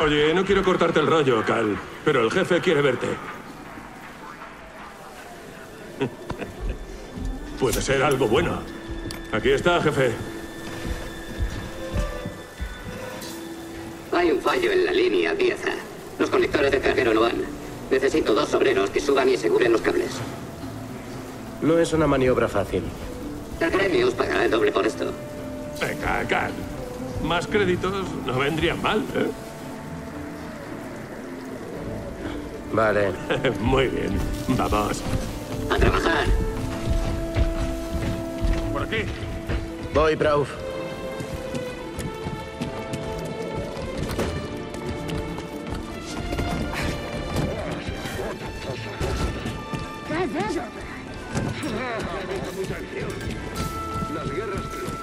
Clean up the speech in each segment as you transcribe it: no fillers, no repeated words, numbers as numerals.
Oye, no quiero cortarte el rollo, Cal, pero el jefe quiere verte. Puede ser algo bueno. Aquí está, jefe. Hay un fallo en la línea 10A. Los conectores de carguero no van. Necesito 2 obreros que suban y aseguren los cables. No es una maniobra fácil. El gremio os pagará el doble por esto. Venga, Cal. Más créditos no vendrían mal, ¿eh? Vale. Muy bien. Vamos. ¡A trabajar! Por aquí. Voy, Prauf. Las guerras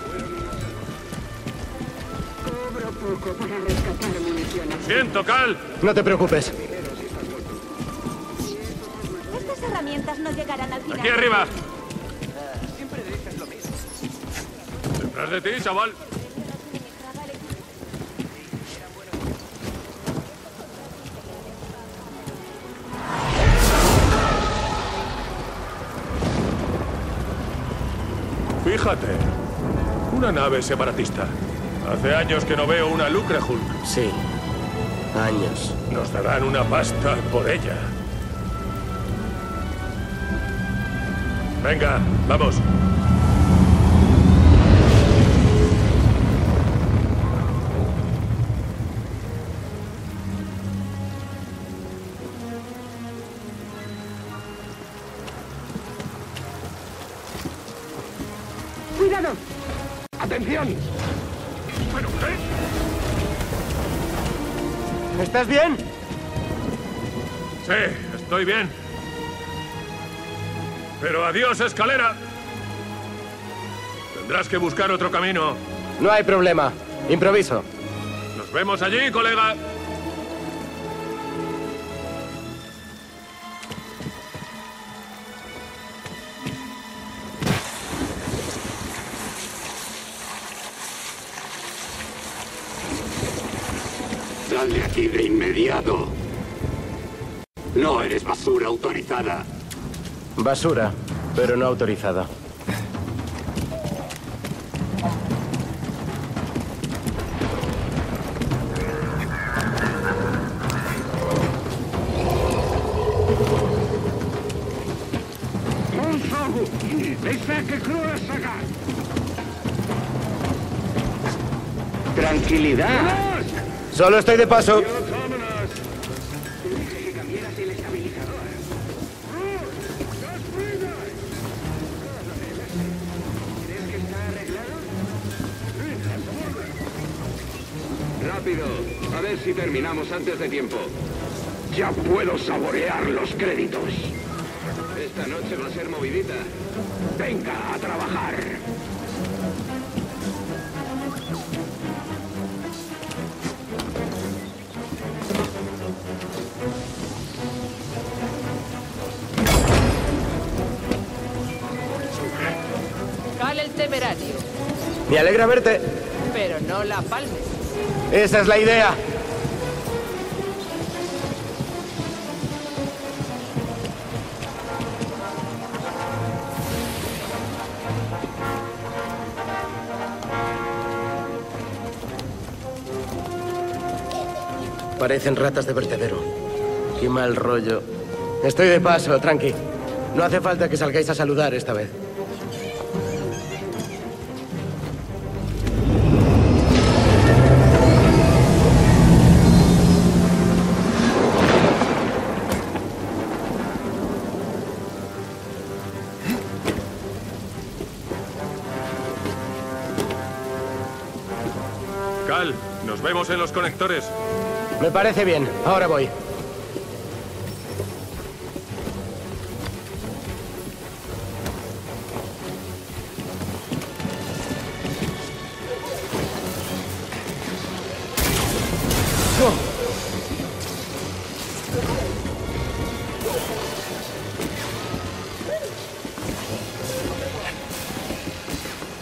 cobro poco para rescatar municiones. Siento, Cal. No te preocupes. Estas herramientas no llegarán al final. Aquí arriba. Detrás de ti, chaval. Fíjate, una nave separatista. Hace años que no veo una Lucre Hulk. Sí. Años. Nos darán una pasta por ella. Venga, vamos. ¡Cuidado! ¡Atención! ¿Pero qué? ¿Estás bien? Sí, estoy bien. Pero adiós, escalera. Tendrás que buscar otro camino. No hay problema. Improviso. Nos vemos allí, colega. Sal de aquí de inmediato. No eres basura autorizada. Basura, pero no autorizada. ¡Tranquilidad! Solo estoy de paso. Rápido, a ver si terminamos antes de tiempo. Ya puedo saborear los créditos. Esta noche va a ser movidita. Venga a trabajar. Cal el temerario, Me alegra verte. pero no la palmes. Esa es la idea. Parecen ratas de vertedero. Qué mal rollo. Estoy de paso, tranqui. No hace falta que salgáis a saludar esta vez. Cal, nos vemos en los conectores. Me parece bien. Ahora voy.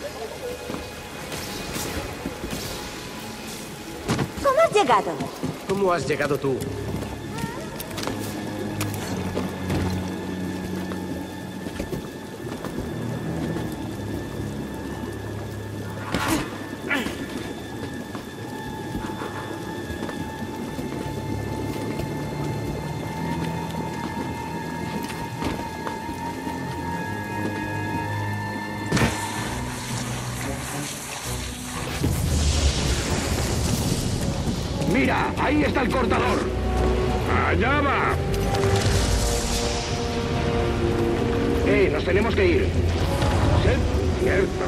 ¿Cómo has llegado? ¿Cómo has llegado tú? ¡Mira! ¡Ahí está el cortador! ¡Allá va! Nos tenemos que ir. Sí, cierto.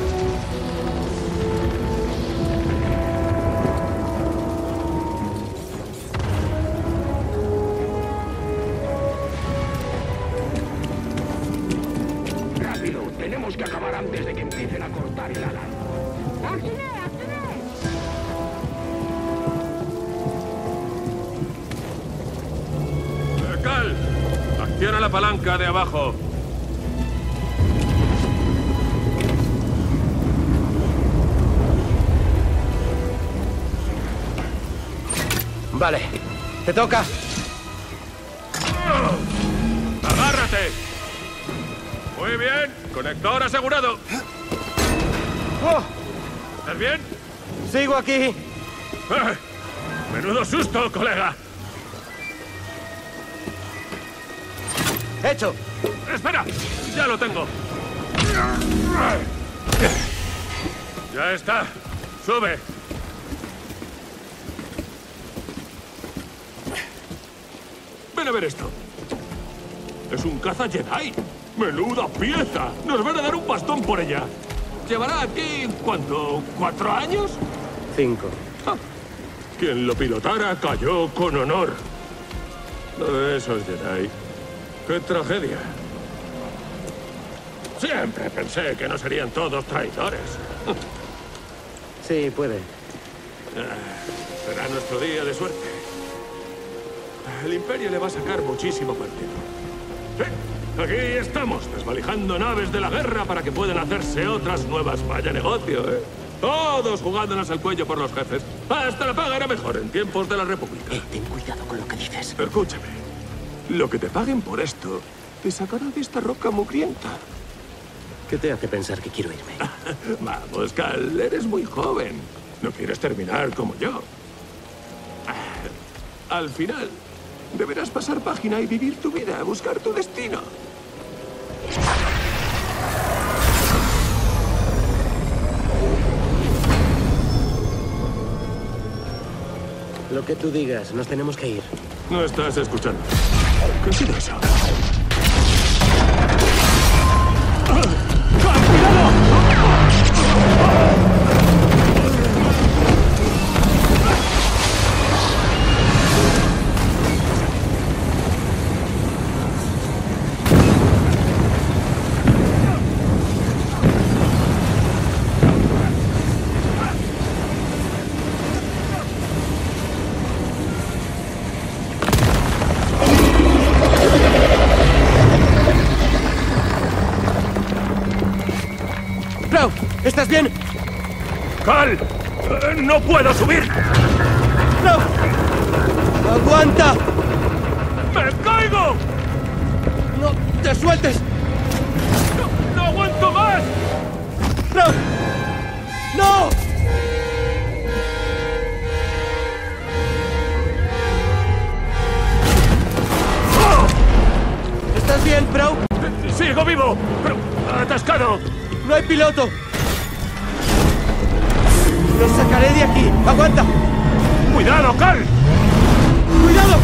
¡Rápido! Tenemos que acabar antes de que empiecen a cortar el ala. ¡Cal! Acciona la palanca de abajo. Vale. Te toca. ¡Agárrate! Muy bien. Conector asegurado. ¡Oh! ¿Estás bien? Sigo aquí. ¡Ah! Menudo susto, colega. Hecho. ¡Espera! ¡Ya lo tengo! ¡Ya está! ¡Sube! Ven a ver esto. Es un caza Jedi. ¡Menuda pieza! Nos van a dar un bastón por ella. ¿Llevará aquí, cuánto, 4 años? 5. Ah, quien lo pilotara cayó con honor. Esos Jedi. ¡Qué tragedia! Siempre pensé que no serían todos traidores. Sí, puede. Será nuestro día de suerte. El Imperio le va a sacar muchísimo partido. Sí, aquí estamos, desvalijando naves de la guerra para que puedan hacerse otras nuevas. Vaya negocio, ¿eh? Todos jugándonos el cuello por los jefes. Hasta la paga era mejor en tiempos de la República. Ten cuidado con lo que dices. Escúchame. Lo que te paguen por esto te sacará de esta roca mugrienta. ¿Qué te hace pensar que quiero irme? Vamos, Cal, eres muy joven. No quieres terminar como yo. Al final, deberás pasar página y vivir tu vida, buscar tu destino. Lo que tú digas, nos tenemos que ir. No estás escuchando. ¿Qué ha sido eso? ¿Estás bien? ¡Cal! ¡No puedo subir! ¡No! ¡Aguanta! ¡Me caigo! ¡No te sueltes! ¡No aguanto más! ¡No! ¡No! ¿Estás bien, Pro? ¡Sigo vivo! ¡Pero atascado! ¡No hay piloto! ¡Los sacaré de aquí! ¡Aguanta! ¡Cuidado, Cal! ¡Cuidado!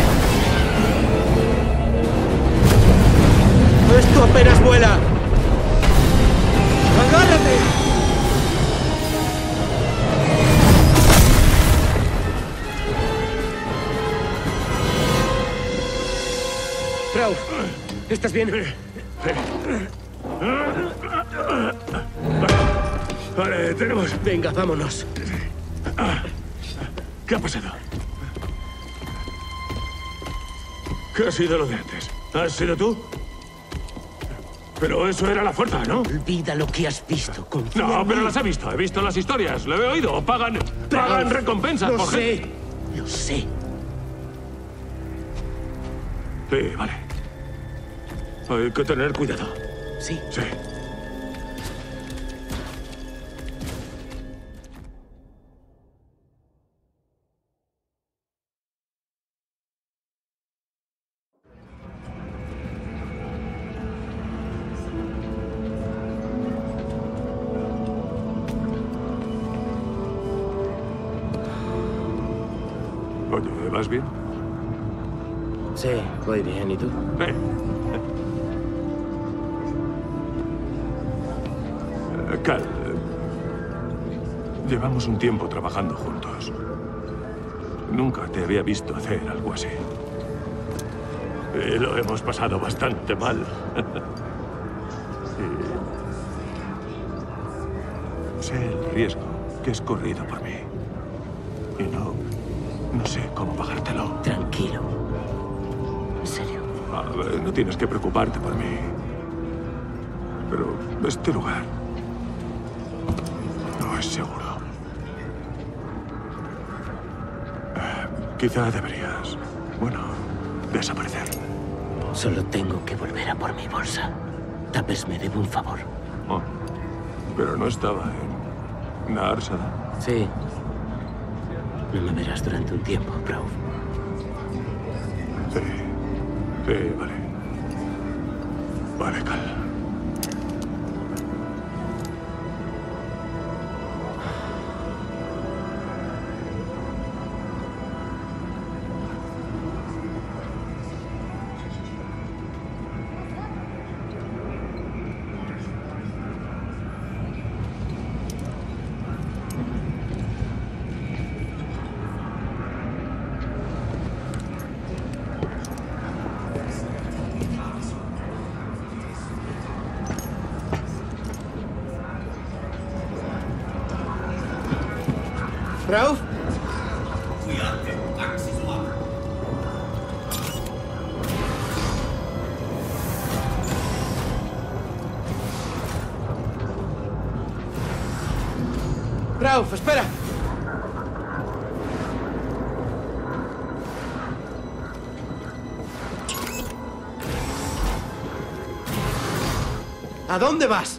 ¡Esto apenas vuela! ¡Agárrate! Pro, ¿estás bien? Vale, tenemos... Venga, vámonos. ¿Qué ha pasado? ¿Qué ha sido lo de antes? ¿Has sido tú? Pero eso era la fuerza, ¿no? Olvida lo que has visto. Confía No, en pero mí. las he visto las historias, lo he oído. Pagan recompensas Lo por sé. Lo sé. Sí, vale. Hay que tener cuidado. Sí. Sí. Oye, ¿vas bien? Sí, voy bien. ¿Y tú? Cal, llevamos un tiempo trabajando juntos. Nunca te había visto hacer algo así. Y lo hemos pasado bastante mal. Y sé el riesgo que has corrido por mí. Y no sé cómo pagártelo. Tranquilo. En serio. No tienes que preocuparte por mí. Pero este lugar no es seguro. Quizá deberías, desaparecer. Solo tengo que volver a por mi bolsa. Tapes me debe un favor. Oh, pero no estaba en Narsada. Sí. No me verás durante un tiempo, Prauf. Sí, vale. Vale, Cal. Prauf. Prauf, espera. ¿A dónde vas?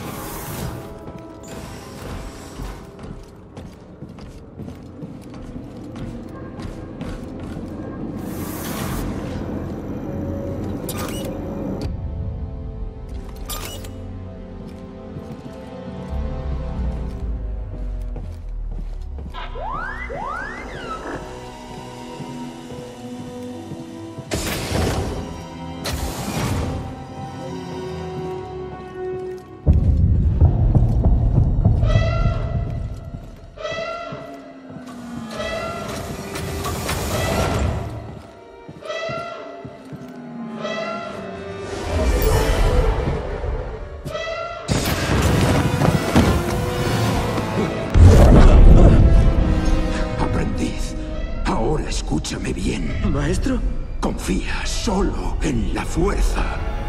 Escúchame bien. ¿Maestro? Confía solo en la fuerza.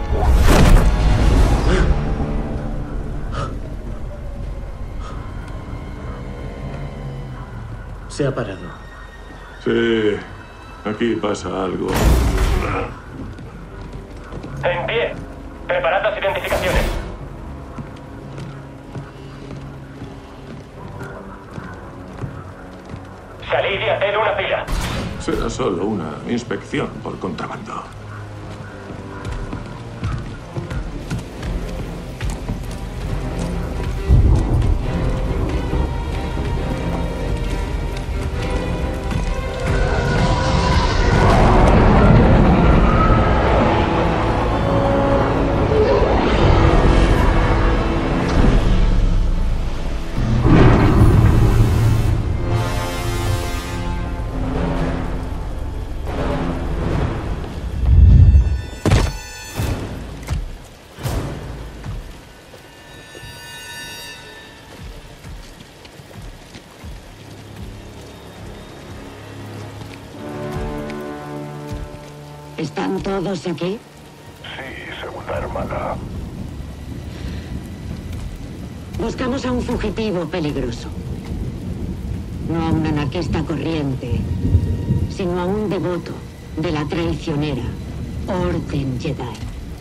Se ha parado. Sí, aquí pasa algo. En pie. Preparad las identificaciones. Salid y haced una fila. Será solo una inspección por contrabando. ¿Están todos aquí? Sí, segunda hermana. Buscamos a un fugitivo peligroso. no a un anarquista corriente, sino a un devoto de la traicionera Orden Jedi.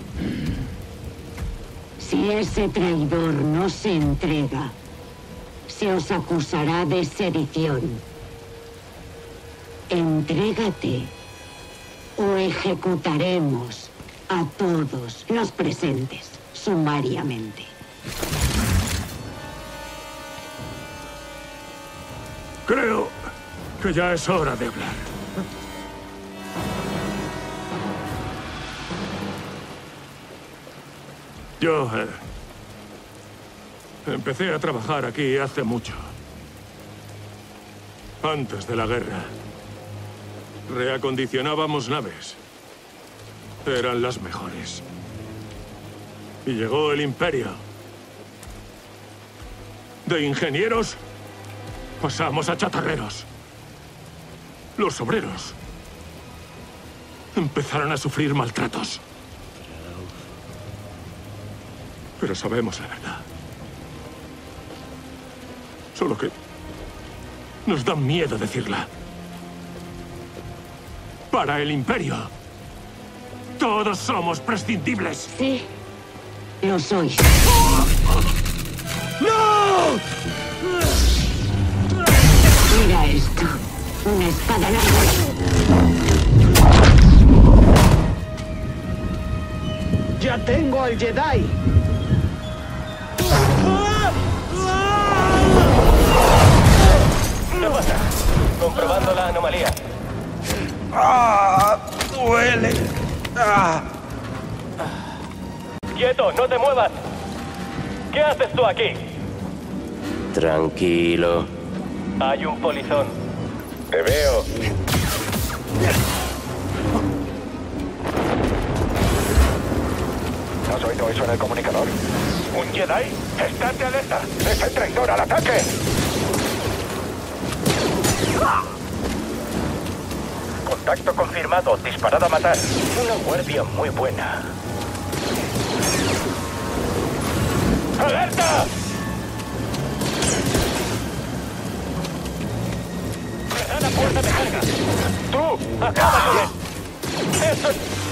Si ese traidor no se entrega, se os acusará de sedición. Entrégate o ejecutaremos a todos los presentes sumariamente. Creo que ya es hora de hablar. Yo empecé a trabajar aquí hace mucho. Antes de la guerra. Reacondicionábamos naves. Eran las mejores. Y llegó el Imperio. De ingenieros pasamos a chatarreros. Los obreros empezaron a sufrir maltratos. Pero sabemos la verdad. Solo que nos da miedo decirla. Para el Imperio, todos somos prescindibles. Sí, lo sois. ¡No! Mira esto. Una espada larga. ¡Ya tengo al Jedi! ¿Qué pasa? Comprobando la anomalía. ¡Ah! ¡Duele! ¡Ah! ¡Quieto! ¡No te muevas! ¿Qué haces tú aquí? Tranquilo. Hay un polizón. Te veo. ¿Has oído eso en el comunicador? ¿Un Jedi? ¡Estate alerta! ¡Es el traidor al ataque! Contacto confirmado. Disparado a matar. Una guardia muy buena. ¡Alerta! ¡Cerrad la puerta de carga! ¡Tú! ¡Acaba con él! ¡Eso!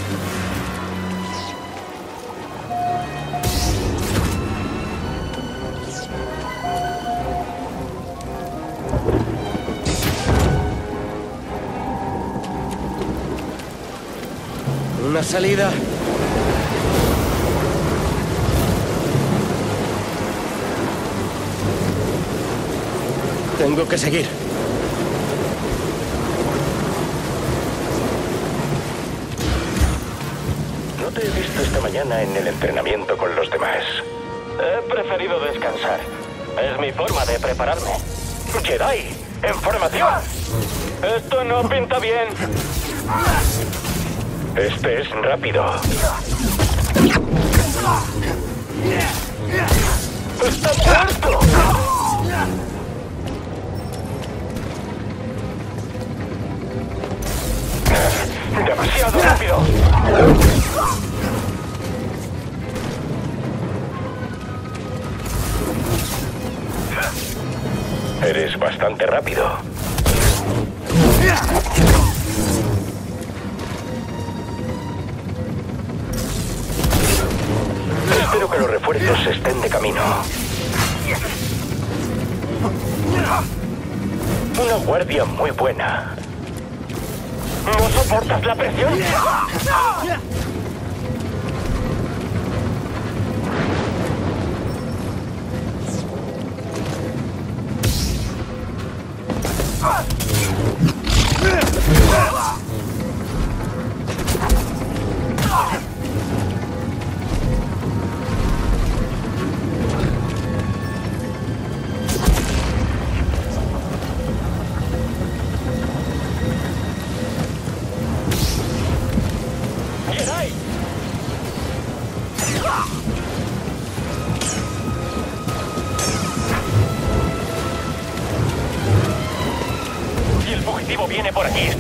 Una salida. Tengo que seguir. No te he visto esta mañana en el entrenamiento con los demás. He preferido descansar. Es mi forma de prepararme. ¡Jedi! ¡En formación! Esto no pinta bien. Este es rápido. ¡Está muerto! ¡Demasiado rápido! Eres bastante rápido. Espero que los refuerzos estén de camino. Una guardia muy buena. ¿No soportas la presión? ¡Jedi! Y el fugitivo viene por aquí.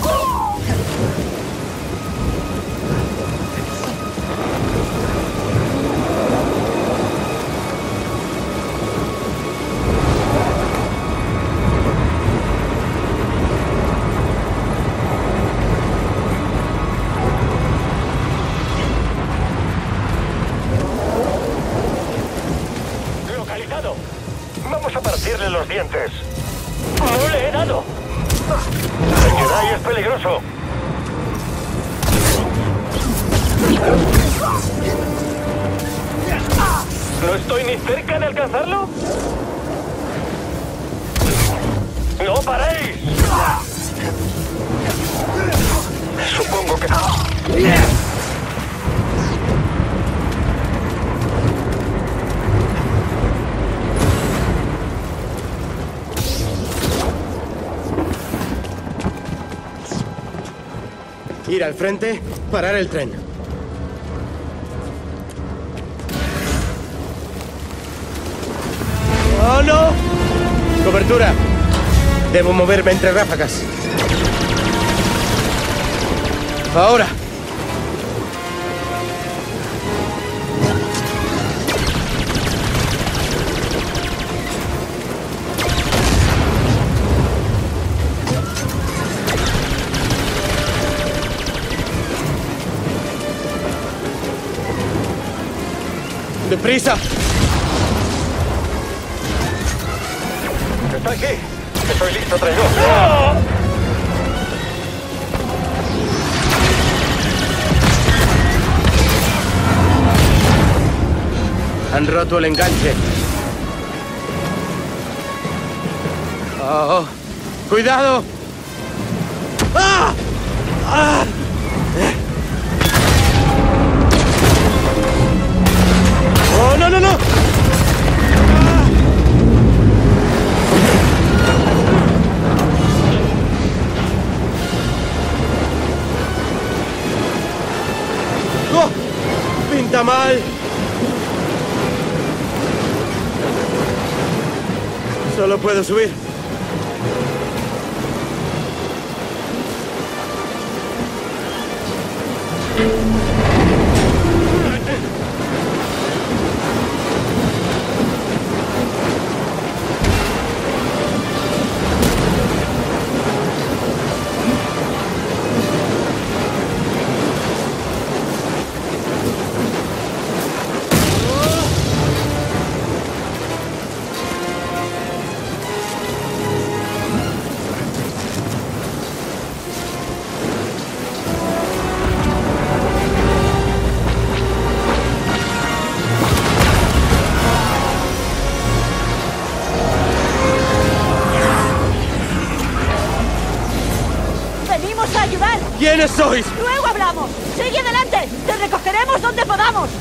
sacarle los dientes. ¡No le he dado! ¡El Jedi es peligroso! ¿No estoy ni cerca de alcanzarlo? ¡No paréis! Supongo que... Ir al frente, parar el tren. ¡Oh, no! Cobertura. Debo moverme entre ráfagas. Ahora. ¡Deprisa! ¡Está aquí! ¡Estoy listo, traidor! ¡No! Han roto el enganche. ¡Oh! ¡Cuidado! ¡Ah! ¡Ah! ¡Oh, no, no, no! ¡Oh! ¡Pinta mal! Solo puedo subir. ¿Quiénes sois? ¡Luego hablamos! ¡Sigue adelante! ¡Te recogeremos donde podamos!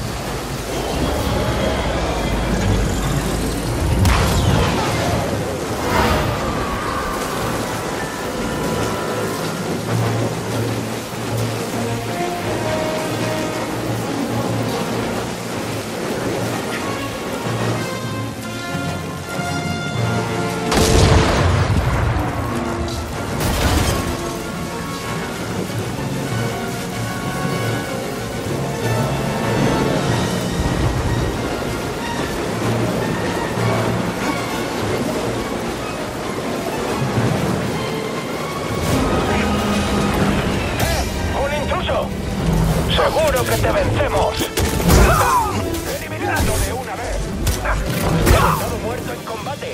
¡Seguro que te vencemos! ¡Eliminadlo de una vez! ¡Estado muerto en combate!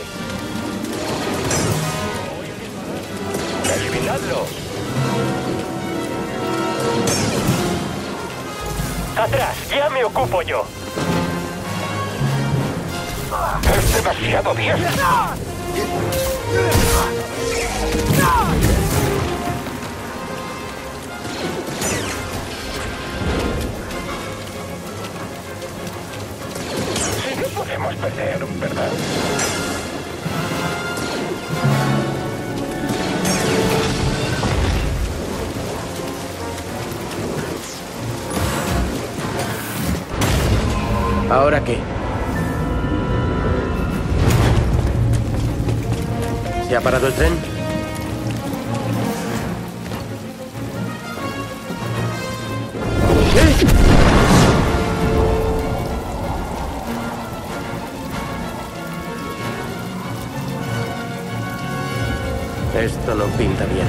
¡Eliminadlo! ¡Atrás! ¡Ya me ocupo yo! ¡Es demasiado viejo! No podemos perder, ¿verdad? ¿Ahora qué? ¿Se ha parado el tren? Esto no pinta bien.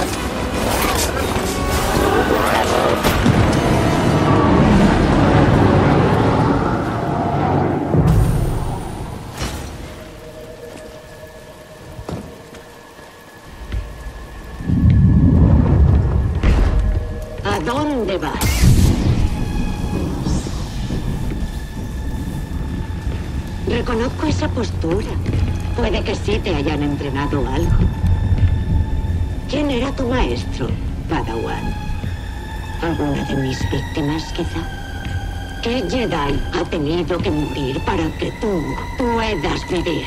¿A dónde vas? Reconozco esa postura. Puede que sí te hayan entrenado algo. ¿Quién era tu maestro, Padawan? ¿Alguna de mis víctimas, quizá? ¿Qué Jedi ha tenido que morir para que tú puedas vivir?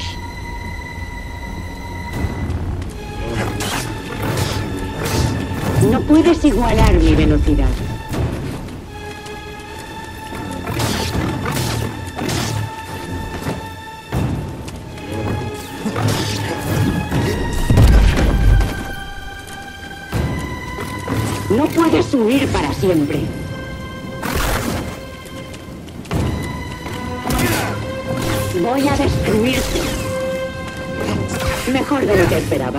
No puedes igualar mi velocidad. No puedes huir para siempre. Voy a destruirte. Mejor de lo que esperaba.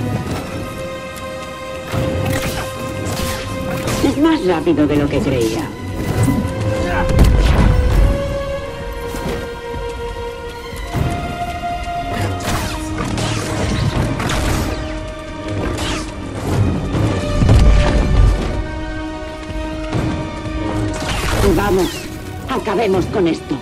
Es más rápido de lo que creía. Vamos, acabemos con esto.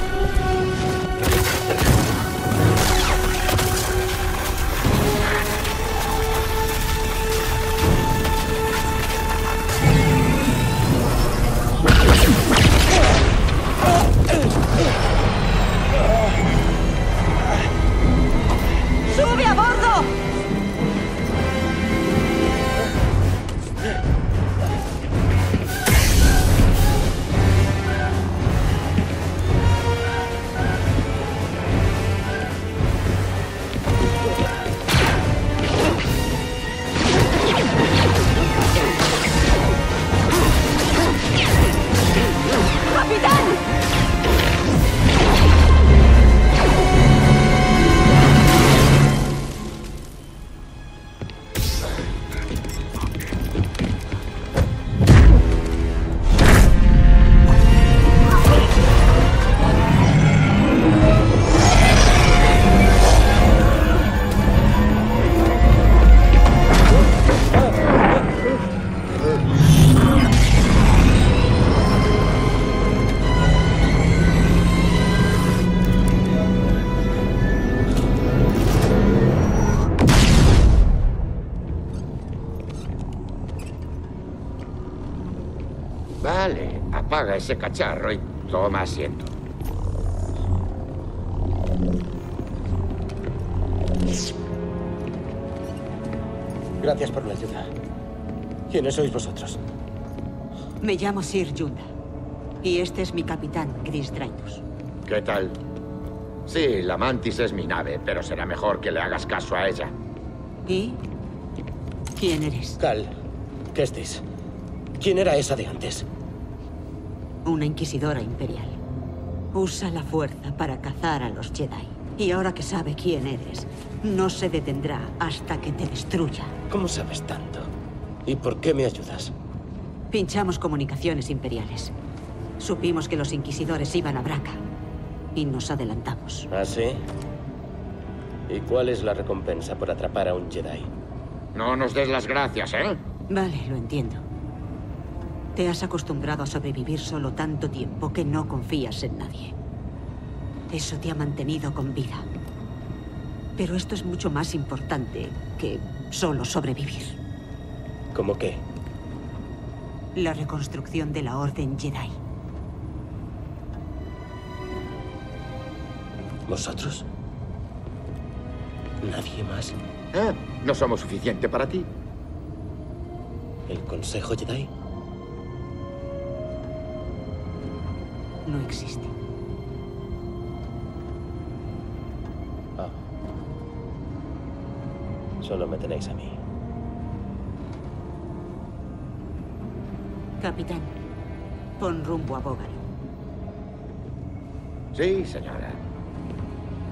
¡Sube a bordo! Vale, apaga ese cacharro y toma asiento. Gracias por la ayuda. ¿Quiénes sois vosotros? Me llamo Sir Yunda. Y este es mi capitán, Gris Drainus. ¿Qué tal? Sí, la Mantis es mi nave, pero será mejor que le hagas caso a ella. ¿Y? ¿Quién eres? Cal Kestis. ¿Quién era esa de antes? Una inquisidora imperial. Usa la fuerza para cazar a los Jedi. Y ahora que sabe quién eres, no se detendrá hasta que te destruya. ¿Cómo sabes tanto? ¿Y por qué me ayudas? Pinchamos comunicaciones imperiales. Supimos que los inquisidores iban a Braca. Y nos adelantamos. ¿Ah, sí? ¿Y cuál es la recompensa por atrapar a un Jedi? No nos des las gracias, ¿eh? Vale, lo entiendo. Te has acostumbrado a sobrevivir solo tanto tiempo que no confías en nadie. Eso te ha mantenido con vida. Pero esto es mucho más importante que solo sobrevivir. ¿Cómo qué? La reconstrucción de la Orden Jedi. ¿Vosotros? ¿Nadie más? No somos suficiente para ti. ¿El Consejo Jedi? No existe. Ah. Solo me tenéis a mí. Capitán, pon rumbo a Bógaro. Sí, señora.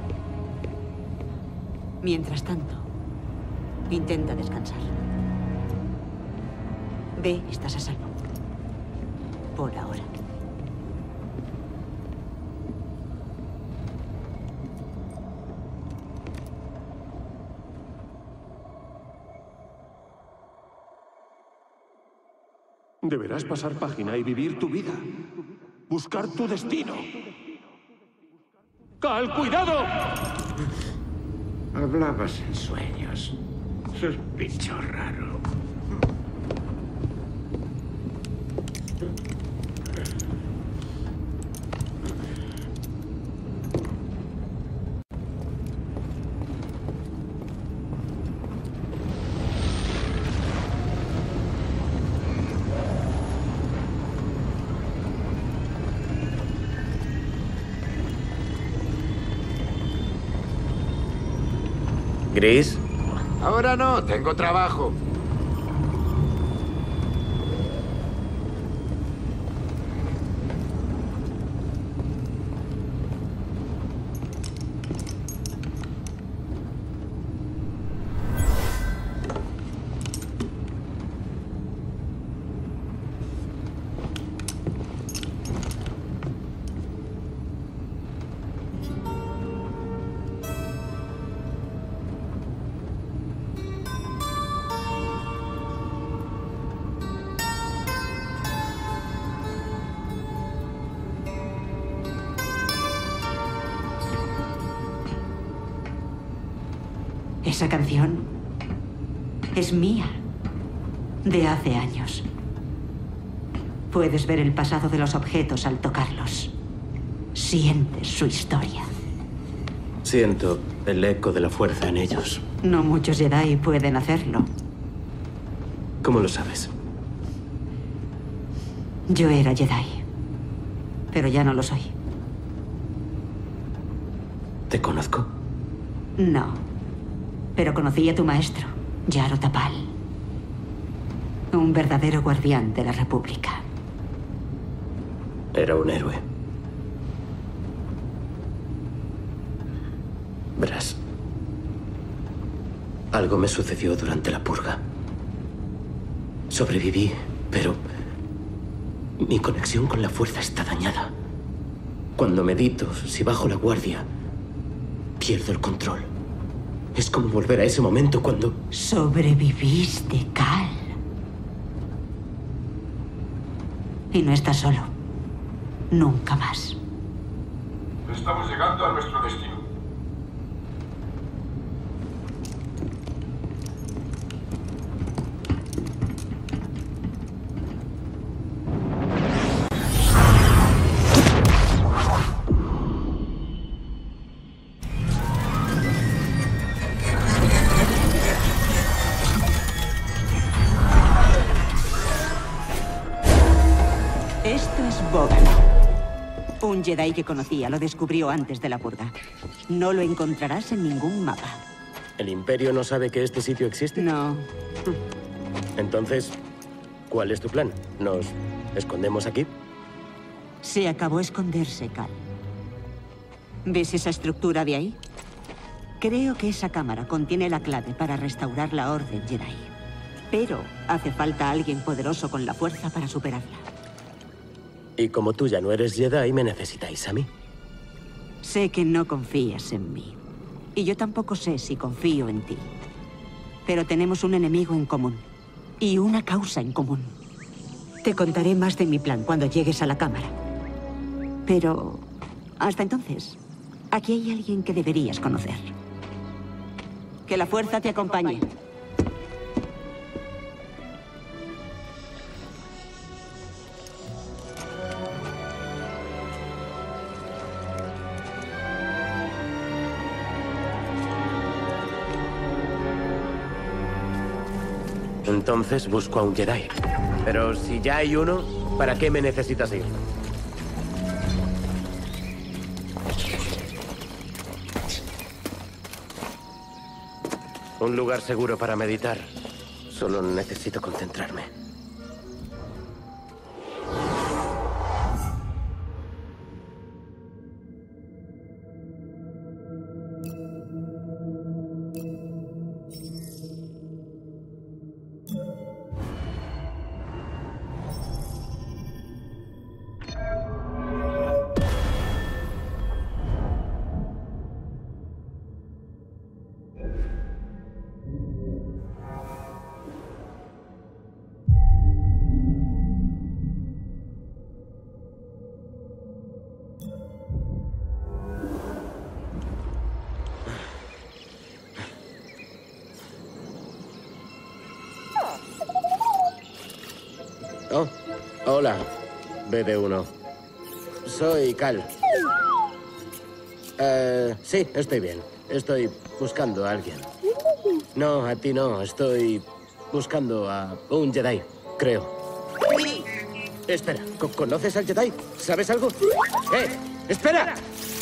Mientras tanto, intenta descansar. Ve, estás a salvo. Por ahora. Deberás pasar página y vivir tu vida. Buscar tu destino. ¡Cal, cuidado! Hablabas en sueños. Sos bicho raro. ¿Gris? Ahora no, tengo trabajo. Esa canción es mía, de hace años. Puedes ver el pasado de los objetos al tocarlos. Sientes su historia. Siento el eco de la fuerza en ellos. No muchos Jedi pueden hacerlo. ¿Cómo lo sabes? Yo era Jedi, pero ya no lo soy. ¿Te conozco? No. Pero conocí a tu maestro, Jaro Tapal. Un verdadero guardián de la República. Era un héroe. Verás, algo me sucedió durante la purga. Sobreviví, pero mi conexión con la fuerza está dañada. Cuando medito, si bajo la guardia, pierdo el control. Es como volver a ese momento cuando... Sobreviviste, Cal. Y no estás solo. Nunca más. Estamos llegando a nuestro destino. Un Jedi que conocía lo descubrió antes de la purga. No lo encontrarás en ningún mapa. ¿El Imperio no sabe que este sitio existe? No. Entonces, ¿cuál es tu plan? ¿Nos escondemos aquí? Se acabó esconderse, Cal. ¿Ves esa estructura de ahí? Creo que esa cámara contiene la clave para restaurar la Orden Jedi. Pero hace falta alguien poderoso con la fuerza para superarla. Y como tú ya no eres Jedi, me necesitáis a mí. Sé que no confías en mí. Y yo tampoco sé si confío en ti. Pero tenemos un enemigo en común. Y una causa en común. Te contaré más de mi plan cuando llegues a la cámara. Pero... hasta entonces, aquí hay alguien que deberías conocer. Que la fuerza te acompañe. Entonces busco a un Jedi. Pero si ya hay uno, ¿para qué me necesitas ir? Un lugar seguro para meditar. Solo necesito concentrarme. Oh, hola, BD1. Soy Cal. Sí, estoy bien. Estoy buscando a alguien. No, a ti no. Estoy buscando a un Jedi, creo. Espera, ¿conoces al Jedi? ¿Sabes algo? ¡Espera!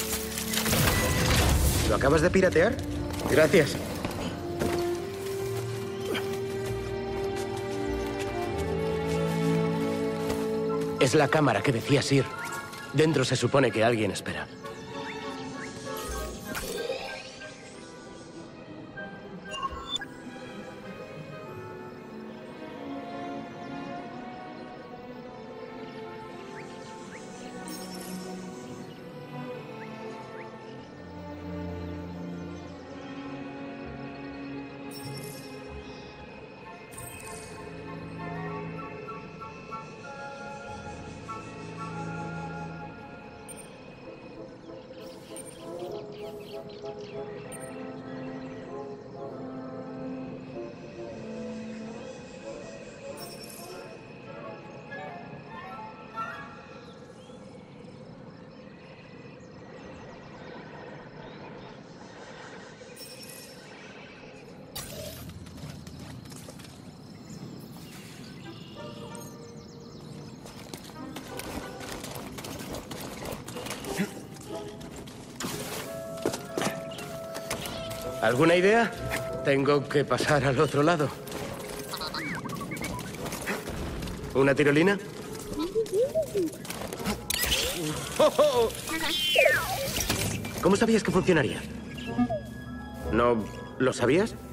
¿Lo acabas de piratear? Gracias. Es la cámara que decía Sir. Dentro se supone que alguien espera. ¿Alguna idea? Tengo que pasar al otro lado. ¿Una tirolina? ¿Cómo sabías que funcionaría? ¿No lo sabías?